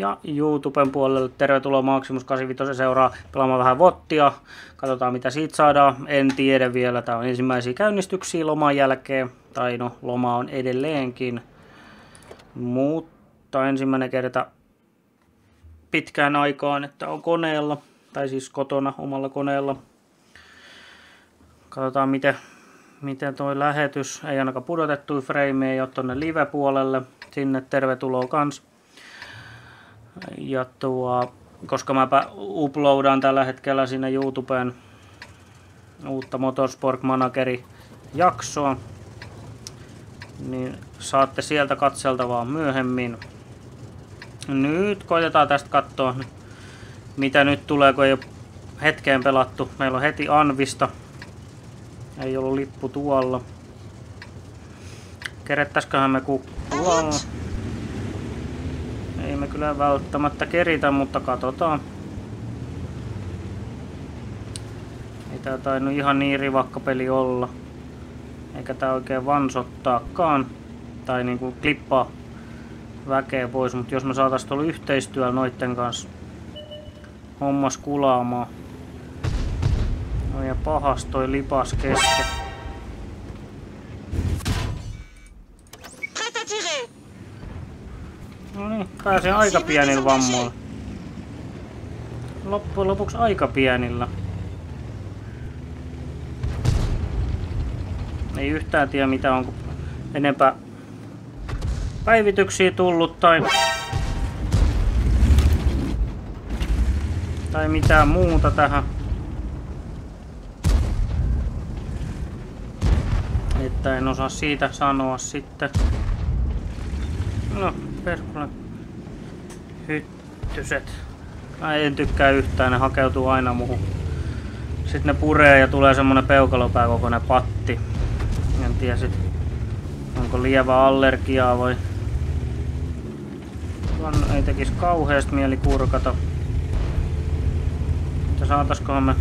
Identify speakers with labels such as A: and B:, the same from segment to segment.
A: Ja YouTuben puolelle tervetuloa Maximus 85 seuraa pelaamaan vähän vottia. Katsotaan mitä siitä saadaan. En tiedä vielä. Tää on ensimmäisiä käynnistyksiä loman jälkeen. Tai no, loma on edelleenkin. Mutta ensimmäinen kerta pitkään aikaan, että on koneella. Tai siis kotona omalla koneella. Katsotaan miten toi lähetys. Ei ainakaan pudotettuja frameja, ei ole tonne live-puolelle. Sinne tervetuloa kans. Ja koska mäpä uploadaan tällä hetkellä sinne YouTubeen uutta Motorsport Manageri jaksoa, niin saatte sieltä katseltavaa myöhemmin. Nyt koitetaan tästä katsoa, mitä nyt tulee, kun ei ole hetkeen pelattu. Meillä on heti Anvista. Ei ollut lippu tuolla. Kerettäisiköhän me kukkua? Ei me kyllä välttämättä keritä, mutta katsotaan. Ei tää tainnut ihan niin rivakka peli olla. Eikä tää oikein vansottaakaan. Tai niinku klippaa väkeä pois, mutta jos me saatais tuolla yhteistyöllä noitten kanssa hommas kulaamaan. No ja pahas toi lipas kesken. No niin, pääsin aika pienillä vammoilla. Loppujen lopuksi aika pienillä. Ei yhtään tiedä mitä onko enempää päivityksiä tullut tai mitään muuta tähän. Että en osaa siitä sanoa sitten. No, perkele. Hyttyset. En tykkää yhtään, ne hakeutuu aina muuhun. Sitten ne puree ja tulee semmonen peukalopää kokoinen patti. En tiedä sit, onko lievä allergiaa vai... Ei tekis kauheasti mieli kurkata. Mutta saataskohan me...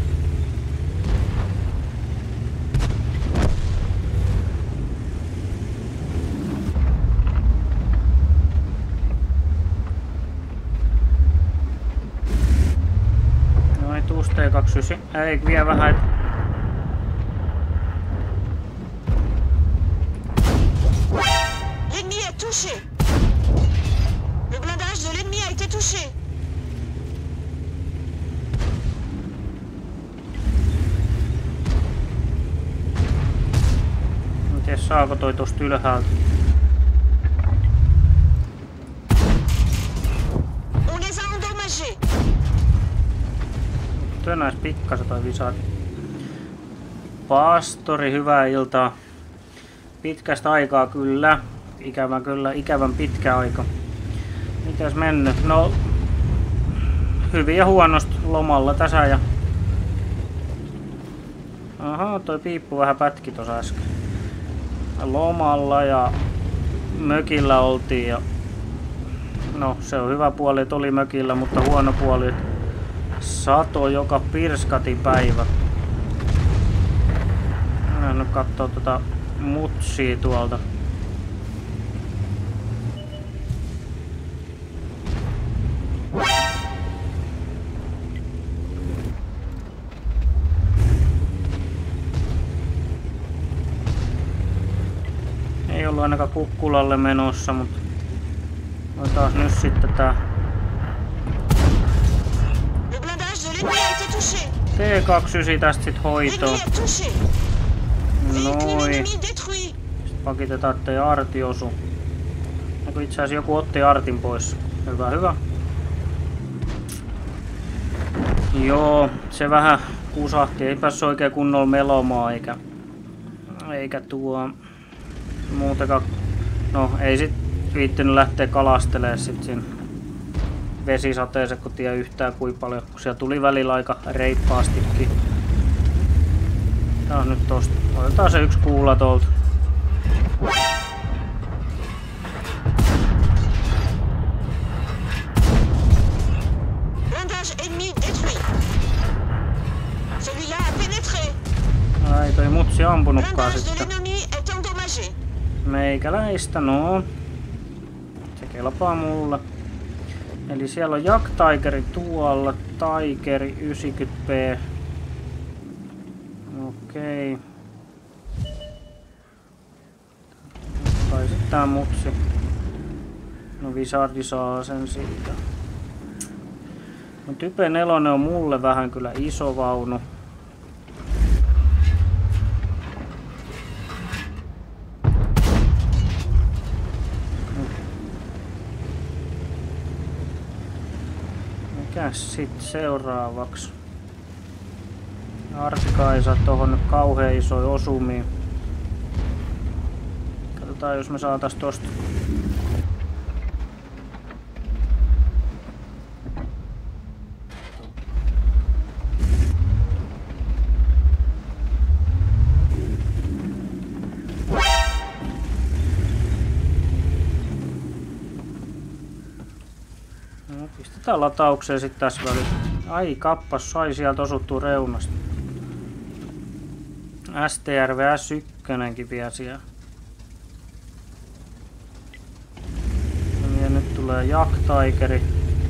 A: T29, ei vie vähän.
B: L'ennemi est touché. Le blindage de l'ennemi a été touché.
A: Miten saako toi tosta ylhäältä?
B: On les a endommagés.
A: Tönäis pikkasen toi visaat. Pastori, hyvää iltaa. Pitkästä aikaa kyllä. Ikävän pitkä aika. Mitäs mennyt? No, hyvin ja huonosti lomalla tässä ja... Aha, toi piippu vähän pätki tossa äsken. Lomalla ja mökillä oltiin ja... No, se on hyvä puoli, että oli mökillä, mutta huono puoli, sato joka pirskati päivä. Mä nyt kattoo tota mutsia tuolta. Ei ollut ainakaan kukkulalle menossa, mutta otas nyt sitten tää T29 tästä sit hoitoon. Noin. Sitten pakitetaan, ettei arti osu. Itse asiassa joku otti artin pois. Hyvä, hyvä. Joo, se vähän kusahti. Ei päässyt oikein kunnolla melomaan eikä tuo muutenkaan. No ei sit viittinyt lähteä kalastelemaan sit siinä vesisateeseen, kun tiedä yhtään kuinka paljon, kun siellä tuli välillä aika reippaastikin. Tää on nyt tosta. Otetaan se yksi kuula tuolta. Ei toi mutsi ampunutkaan sitten. Meikäläistä, no. Se kelpaa mulle. Eli siellä on Jagdtigeri tuolla, Tigeri 90p. Okei. Tai sitten tää mutsi. No Visardi saa sen siitä. No Type 4 on mulle vähän kyllä iso vaunu. Mikäs sit seuraavaksi? Artika ei saa tohon nyt kauhean isoja osumia. Katsotaan jos me saatais tosta. Pistetään lataukseen sit tässä välissä. Ai kappas, sai sieltä osuttua reunasta. STRV S1 vielä siellä. Ja nyt tulee Jagdtigeri.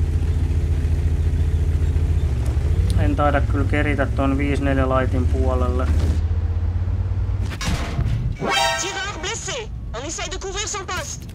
A: En taida kyllä keritä ton 5-4 laitin puolelle.
B: Tireur blessé. On essaye de couvrir son poste.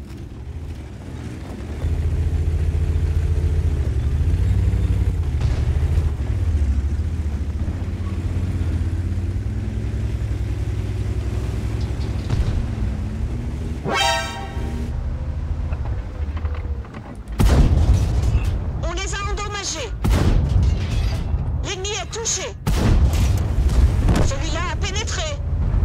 B: On les a endommagés. L'ennemi est touché. Celui-là a pénétré.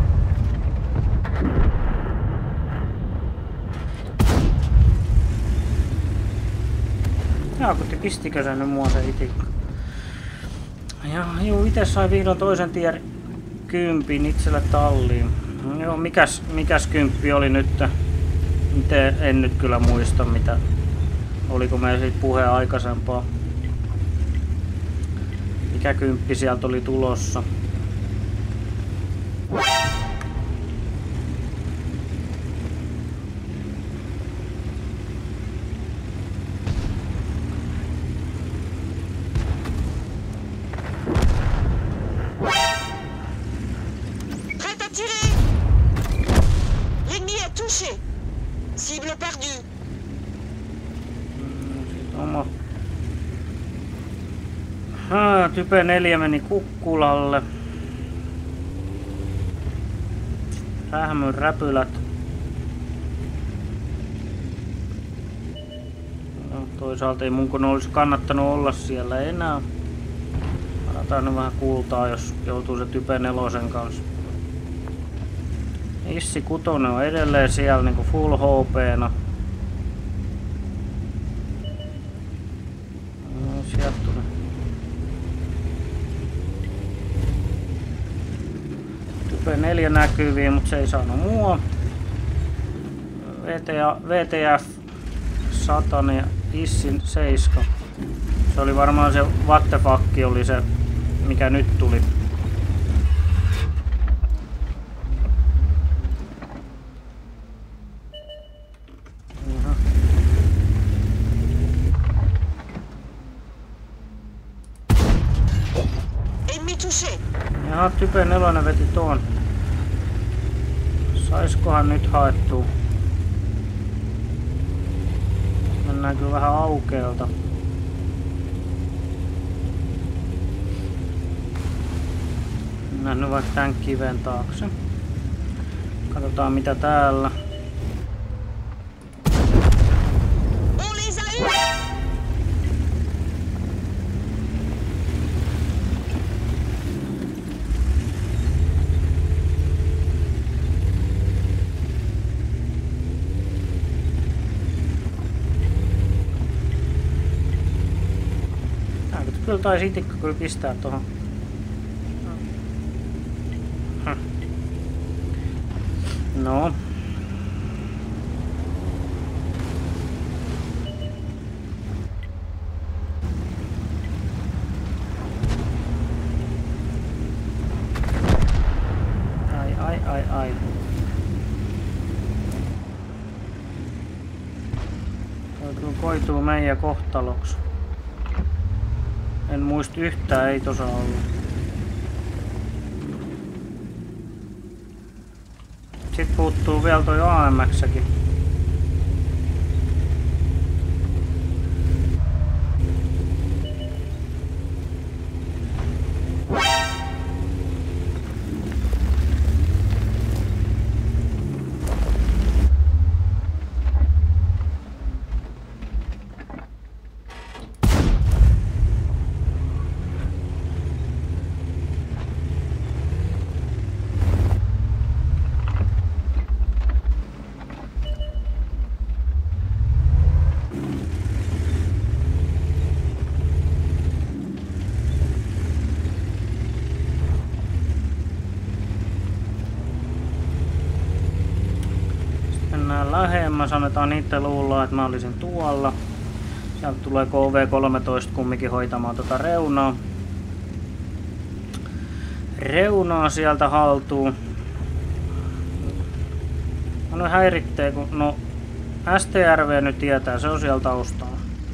A: Jaakutti, pistikö se nyt mua se itikka? Ja juu, ite sai vihdoin toisen tier 10 itselle talliin. Joo, mikäs 10 oli nyt? En nyt kyllä muista mitä. Oliko meillä siitä puhe aikaisempaa? Mikä 10 sieltä oli tulossa?
B: Prête à tirer. L'ennemi est touché. Cible perdue.
A: Oma. Type 4 meni kukkulalle. Rähmyn räpylät. No, toisaalta ei mun kun olisi kannattanut olla siellä enää. Varataan nyt vähän kultaa, jos joutuu se Type 4 kanssa. Issi 6 on edelleen siellä niinku full HP-na. No, sieltä tuli. Type 4 näkyviin, mutta se ei saanut mua. VTF 100 ja Issin 7. Se oli varmaan se what the fuck oli se, mikä nyt tuli.
B: Ennemi touché.
A: Jaha, Type 4 veti tuon. Saiskohan nyt haettua? Mennään kyllä vähän aukeelta. Mennään nyt vaikka tän kiven taakse. Katsotaan mitä täällä.
B: On les a eus.
A: Kyllä taisi itikka kyllä pistää tuohon. No. Ai. Toi kyllä koituu meidän kohtaloksi. En muista yhtään, ei tossa ollut. Sitten puuttuu vielä toi AMX-säkin. Mennään lähemmäs, annetaan niitä luulla, että mä olisin tuolla. Sieltä tulee KV-13 kumminkin hoitamaan tota reunaa. Reunaa sieltä haltuun. No häiritsee, kun no STRV nyt tietää, se on siellä taustalla.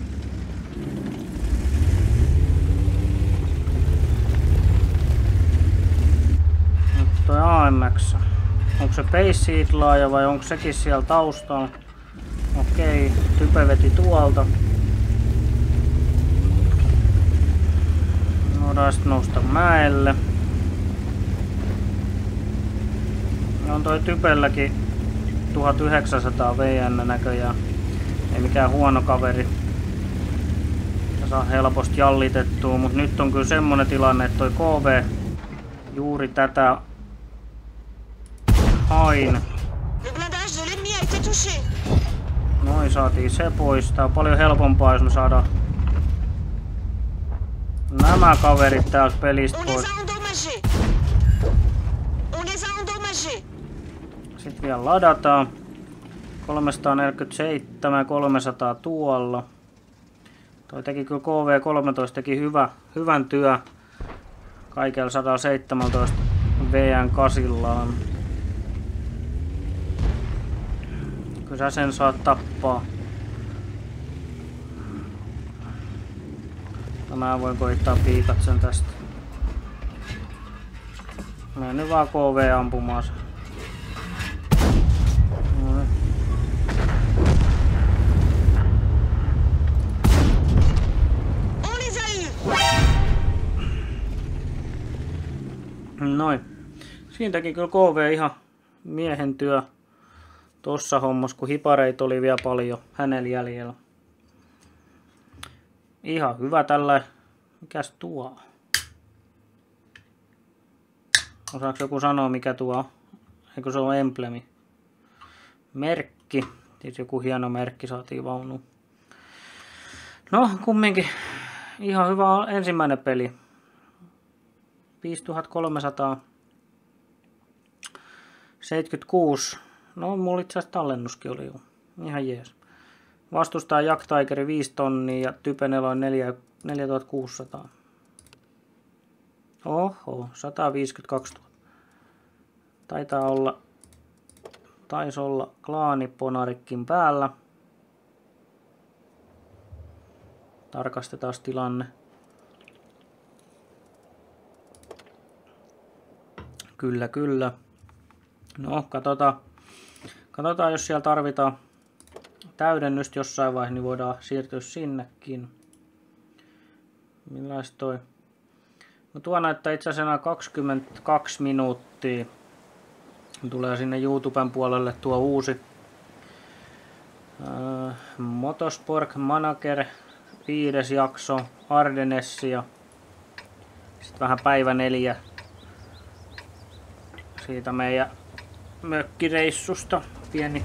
A: Nyt toi AMX. Onko se Base laaja vai onko sekin siellä taustalla? Okei, type veti tuolta. Voidaan sitten nousta mäelle. On toi typelläkin 1900 VN näköjään. Ei mikään huono kaveri. Ja saa helposti jallitettua, mutta nyt on kyllä semmonen tilanne, että toi KV juuri tätä hain.
B: Le blindage de l'ennemi a été touché.
A: Noin, saatiin se pois. Tää on paljon helpompaa, jos me saadaan nämä kaverit täältä pelistä
B: On
A: pois.
B: les a endommagés. On les a endommagés.
A: Sitten vielä ladataan. 347 ja 300 tuolla. Toi teki kyllä KV-13 teki hyvän työ. Kaikella 117 VN kasillaan. Kyllä sä sen saat tappaa. No mä voin koittaa piikat sen tästä. Mä nyt vaan KV ampumaan sen. Noin.
B: On les a eu.
A: Noin. Siinä teki kyllä KV ihan miehen työ tossa hommassa, kun hipareita oli vielä paljon hänellä jäljellä. Ihan hyvä tällä. Mikäs tuo? Osaako joku sanoa mikä tuo on? Eikö se ole emblemi? Merkki. Siis joku hieno merkki saatiin vaunuun. No kumminkin ihan hyvä ensimmäinen peli. 5376. No mulla itse asiassa tallennuskin oli jo. Ihan jees. Vastustaa Jack Tigeri 5 tonnia ja Type 4 4600. Oho, 152 000. Taisi olla klaaniponarikin päällä. Tarkastetaan tilanne. Kyllä, kyllä. No, katsotaan jos siellä tarvitaan täydennystä jossain vaiheessa, niin voidaan siirtyä sinnekin. Millaista toi? No tuo näyttää itse asiassa 22 minuuttia. Tulee sinne YouTuben puolelle tuo uusi Motorsport Manager 5. jakso, Ardennessi ja sitten vähän päivä 4 siitä meidän mökkireissusta. Pieni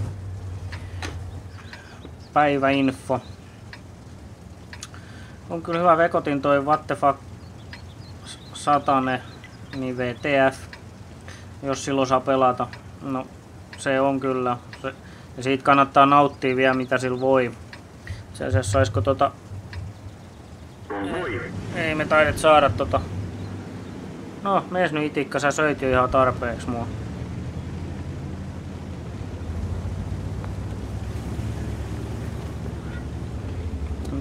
A: päiväinfo. On kyllä hyvä vekotin toi What the fuck 100 niin VTF, jos silloin saa pelata. No se on kyllä. Ja siitä kannattaa nauttia vielä mitä sillä voi. Se asiassa saisiko Ei me taidet saada No mees nyt itikka, sä söit jo ihan tarpeeksi mua.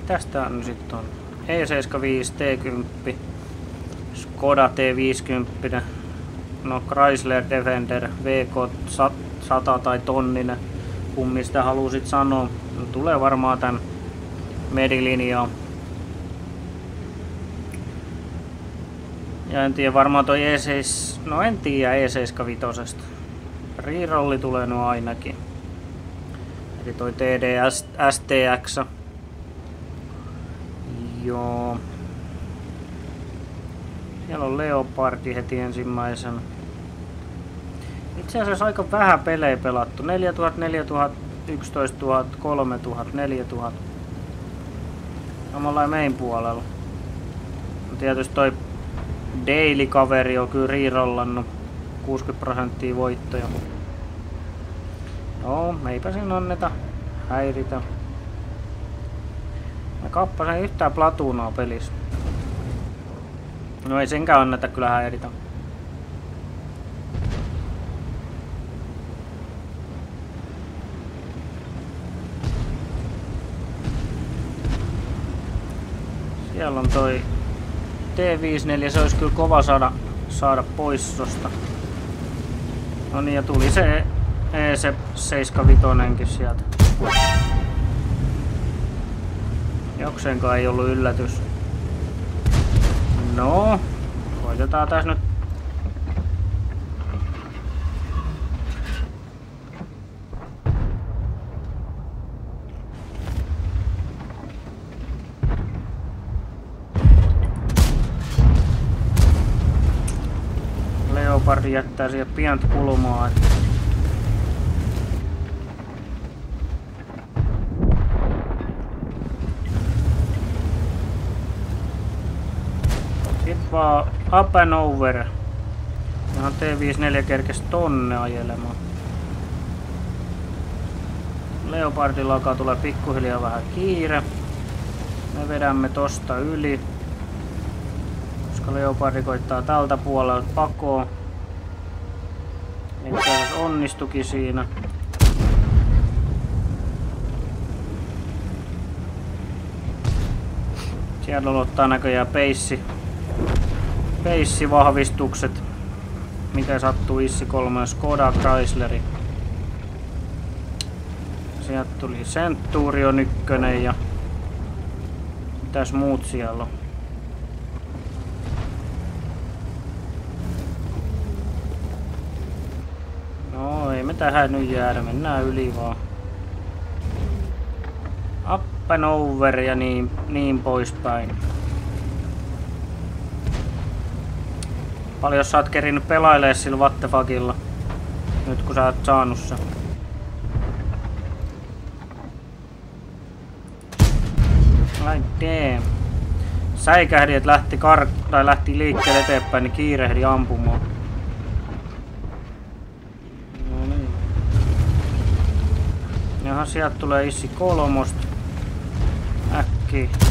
A: Mitäs tää nyt sitten on? E75 T10, Skoda T50, no Chrysler Defender VK 100 tai tonninen, kummin sitä halusit sanoa. No, tulee varmaan tän Medilinjaan. Ja en tiedä, varmaan toi E7, no en tiedä E75. Rerolli tulee no ainakin. Eli toi TD STX. Joo. Siellä on Leopardi heti ensimmäisen. Itse asiassa aika vähän pelejä pelattu. 4000, 4000, 11 000, 3000, 4000. Samalla main puolella. Tietysti toi Daily-kaveri on kyllä rerollannut 60% voittoja. Joo, eipä siinä anneta häiritä. Mä kappasin yhtään platuunaa pelissä. No ei senkään anneta kyllä häiritä. Siellä on toi T54, se olisi kyllä kova saada pois tosta. No niin, ja tuli se E75 sieltä. Jokseenkaan ei ollut yllätys. No, koitetaan tässä nyt. Leopardi jättää siihen pientä kulmaa. Sitten vaan up and over. Ihan T54 kerkesi tonne ajelemaan. Leopardilla alkaa tulee pikkuhiljaa vähän kiire. Me vedämme tosta yli. Koska Leopardi koittaa tältä puolelta pakoon. Itse asiassa onnistukin siinä. Siellä ottaa näköjään peissivahvistukset. Mitä sattuu Issi 3 Skoda Chrysleri. Sieltä tuli Centurion 1 ja mitäs muut siellä on? No ei me tähän nyt jäädä, mennään yli vaan. Up and over ja niin poispäin. Paljon sä oot kerinyt pelailee sillä what the fuckilla, nyt kun sä oot saanut sen. Ai damn. Säikähdi, et lähti liikkeelle eteenpäin, niin kiirehdi ampumaan. No niin. Jaha, sieltä tulee Issi 3. Äkkiä.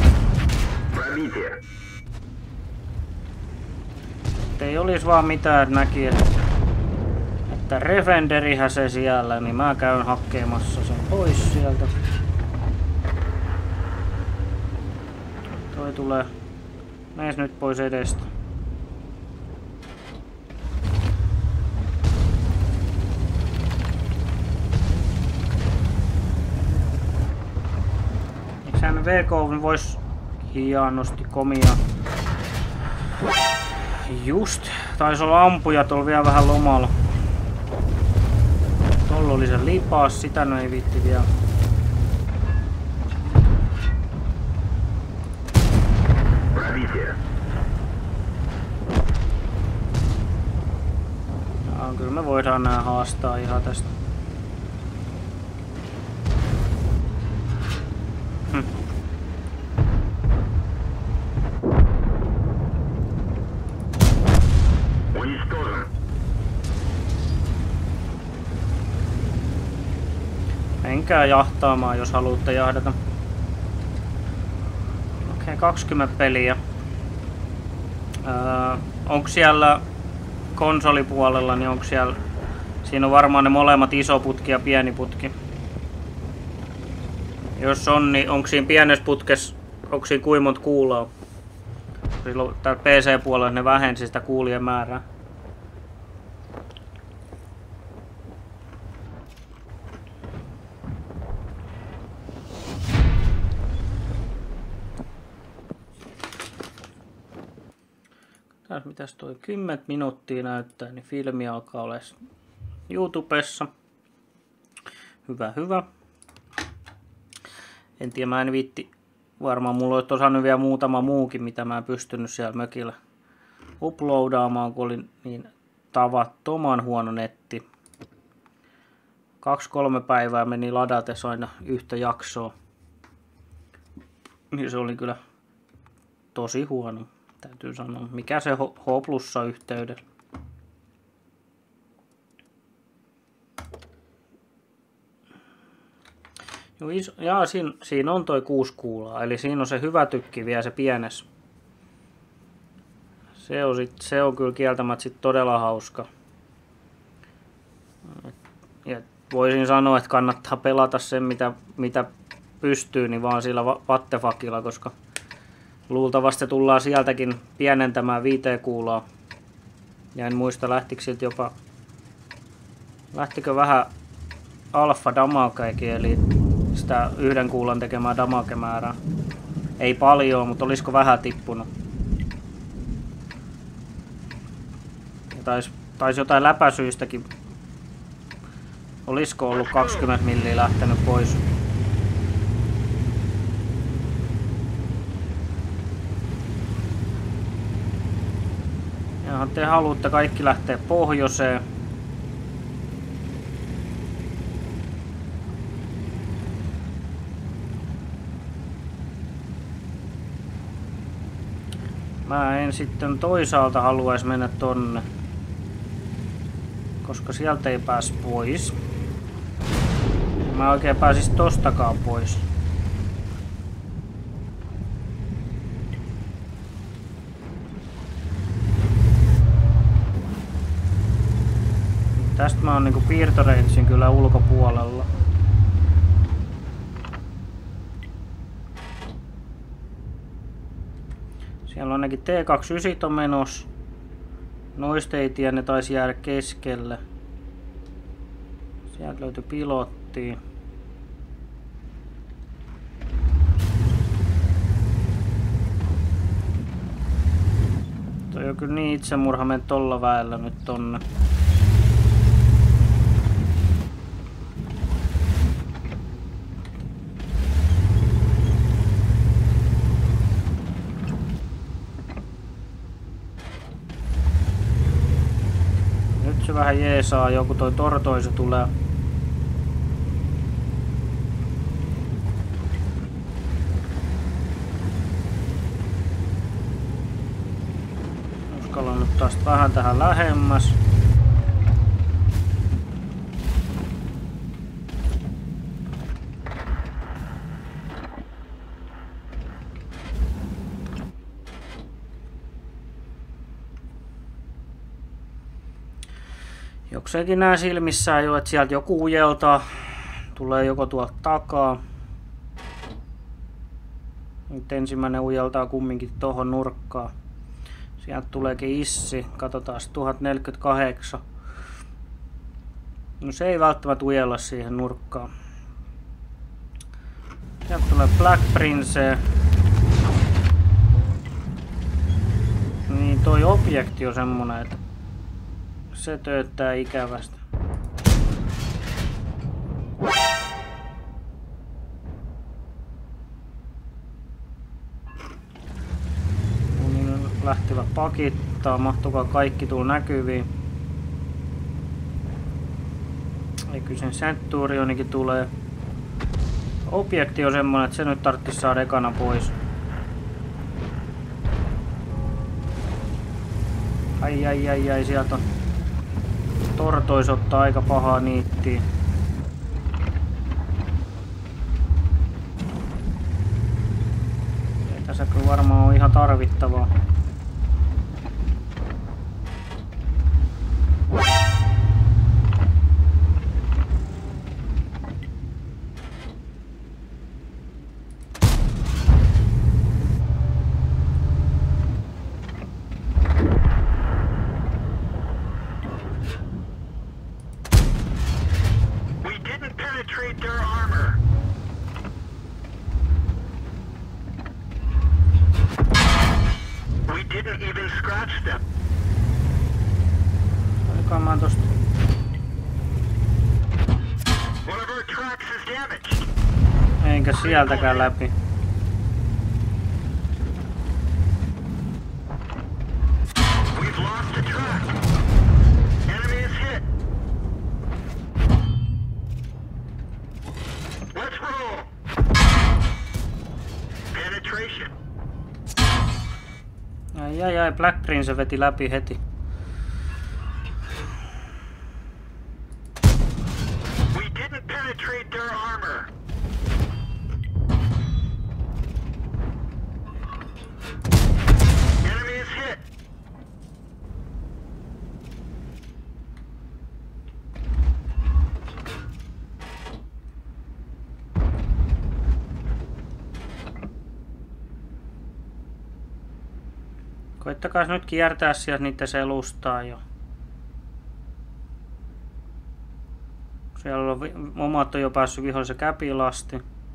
A: Ei olisi vaan mitään, että näki, että Defenderihän se siellä, niin mä käyn hakkeemassa sen pois sieltä. Toi tulee. Mees nyt pois edestä. Eiköhän VK vois hienosti komia. Just. Taisi olla ampuja tuolla vielä vähän lomalla. Tuolla oli se lipaas, sitä no ei viitti vielä. Ja, kyllä me voidaan nää haastaa ihan tästä. Menkää jahtaamaan, jos haluatte jahdata. Okei, 20 peliä. Onko siellä konsolipuolella, niin onko siellä... Siinä on varmaan ne molemmat iso putki ja pieni putki. Jos on, niin onko siinä pienessä putkessa onko siinä kuinka monta kuulaa. Silloin täällä PC-puolella ne vähensi sitä kuulien määrää. Tässä mitäs toi 10 minuuttia näyttää, niin filmi alkaa olla YouTubessa. Hyvä, hyvä. En tiedä, mä en viitti. Varmaan mulla olisi osannut vielä muutama muukin, mitä mä en pystynyt siellä mökillä uploadaamaan, kun oli niin tavattoman huono netti. 2-3 päivää meni ladates aina yhtä jaksoa. Niin se oli kyllä tosi huono, täytyy sanoa. Mikä se H+ yhteydellä? Jaa, siinä on toi 6 kuulaa, eli siinä on se hyvä tykki vielä se pienes. Se on kyllä kieltämättä sit todella hauska. Ja voisin sanoa, että kannattaa pelata sen mitä pystyy, niin vaan sillä wattefakilla, koska luultavasti tullaan sieltäkin pienentämään 5 kuulaa. Ja en muista lähtikö siltä jopa, lähtikö vähän alfa damakeekin, eli sitä 1 kuulan tekemää damakemäärää. Ei paljon, mutta olisiko vähän tippunut. Taisi jotain läpäisyistäkin. Olisiko ollut 20 milliä lähtenyt pois. Ja te haluatte kaikki lähteä pohjoiseen. Mä en sitten toisaalta haluaisi mennä tonne, koska sieltä ei pääs pois. Mä oikein pääsis tostakaan pois. Tästä mä oon niinku piirtoreitsin kyllä ulkopuolella. Siellä on ainakin T29 on menossa. Noista ei tiedä, ne taisi jäädä keskelle. Sieltä löytyi pilotti. Toi on kyllä niin itsemurha mennä tolla väellä nyt tonne. Se vähän jeesaa, joku toi tortoisa tulee. Uskallan nyt taas vähän tähän lähemmäs. Jokseenkin nää silmissään jo, että sieltä joku ujeltaa. Tulee joko tuolta takaa. Nyt ensimmäinen ujeltaa kumminkin tohon nurkkaan. Sieltä tuleekin issi. Katsotaan 1048. No se ei välttämättä ujella siihen nurkkaan. Sieltä tulee Black Prince. Niin toi objekti on semmonen, että se tööttää ikävästi. Niin lähtivät pakittaa. Mahtukaa kaikki tulla näkyviin. Ei kyllä sen Centurionikin tulee. Objekti on semmonen, että se nyt tarvitsisi saada ekana pois. Ai, sieltä on tortois ottaa aika pahaa niittiä. Ei tässä kyllä varmaan on ihan tarvittavaa.
C: didn't even scratch them.
A: Olikohan mä tosta...
C: One of our tracks is damaged.
A: Enkä sieltäkään läpi.
C: We've lost a track. Enemy is hit. Let's roll. Penetration.
A: Ai, Black Prince veti läpi heti.
C: We didn't penetrate their armor. Enemy is hit.
A: Koittakaa nyt kiertää sieltä niiden selustaa jo. Siellä on omat on jo päässyt vihollisen käpilasti.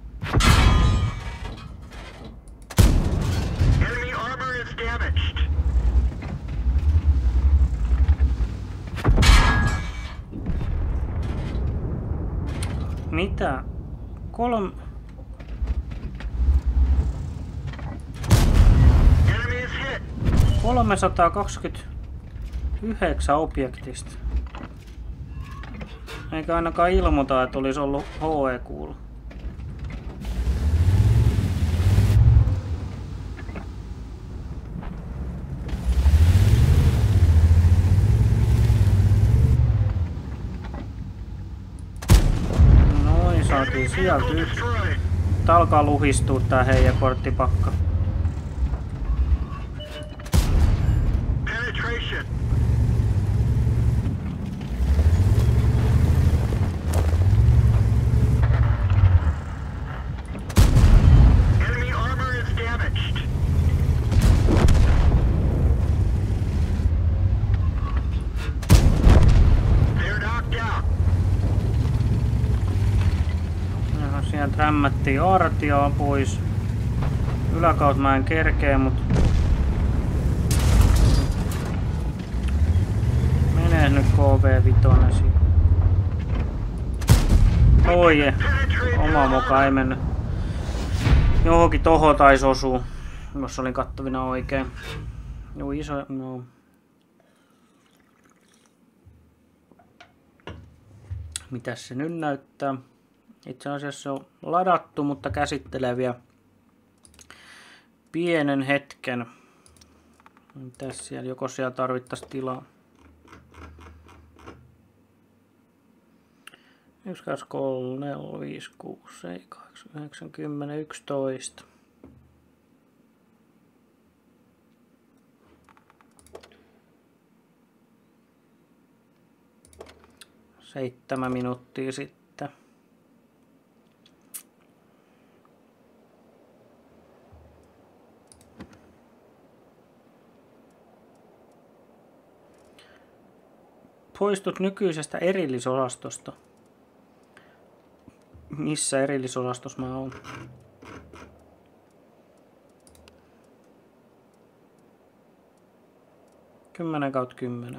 C: Enemy armor is damaged.
A: Mitä? 329 objektista. Eikä ainakaan ilmoita, että olisi ollut HE-kuulu. Noin, saatiin sieltä yksi. Tää alkaa luhistua tää heidän korttipakka.
C: Penetration. Enemy armor is damaged. They're knocked out.
A: Jaha, sieltä rämmättiin artiaa pois. Yläkaut mä en kerkee, mut... Menee nyt KV5 siinä. Oje, oma moka ei mennyt. Johonkin toho taisi osua, jos olin kattavina oikein. Joo, iso, no. Mitäs se nyt näyttää? Itse asiassa se on ladattu, mutta käsittelee vielä pienen hetken. Mitäs siellä, joko siellä tarvittaisi tilaa? 1, 2, 3, 4, 5, 6, 7, 8, 9, 10, 11. Seitsemän minuuttia sitten. Poistut nykyisestä erillisosastosta. Missä erillisosastossa mä oon? Kymmenen kautta 10.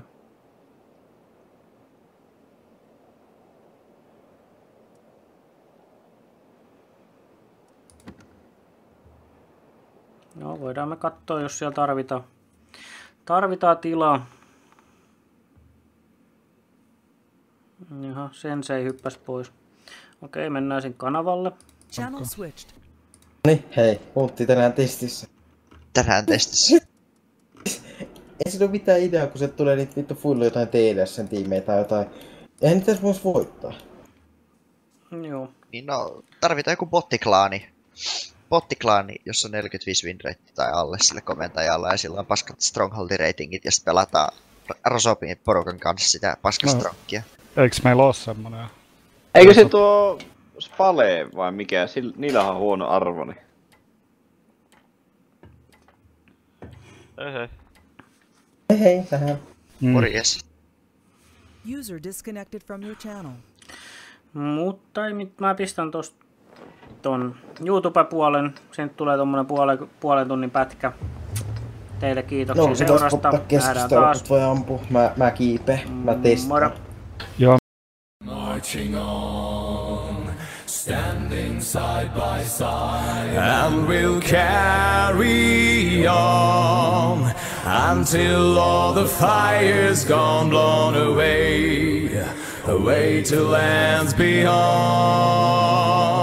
A: No, voidaan me katsoa, jos siellä tarvitaan tilaa. Jaha, Sensei hyppäsi pois. Okei, mennään sinne kanavalle.
D: Channel switched.
E: Niin, hei, Huntti tänään testissä.
F: Tänään testissä.
E: Ei sillä ole mitään ideaa, kun se tulee niitä vittu fullu jotain TDS:n tiimejä tai jotain. Eihän niitä vois voittaa.
A: Joo.
F: Niin no, tarvitaan joku bottiklaani. Bottiklaani, jossa on 45 winrate tai alle sille komentajalla ja sillä on paskat stronghold-ratingit ja sitten pelataan Rosopin porukan kanssa sitä paskastronkia.
G: Eiks meillä oo semmonen?
H: Eikö se tuo Spale vai mikä? Niillähän on huono arvo, niin.
E: Hei, tähän.
F: Morjes.
D: User disconnected from your channel.
A: Mutta ei, mä pistän tosta ton YouTube-puolen. Siitä tulee tommonen puolen tunnin pätkä. Teille kiitoksia
E: No,
A: seurasta.
E: ottaa
A: Nähdään
E: keskustelua,
A: taas.
E: kun voi ampua. Mä kiipeen. Mä testaan.
A: Moro.
G: Joo.
I: Marching on, standing side by side, and we'll carry on until all the fire's gone, blown away, away to lands beyond.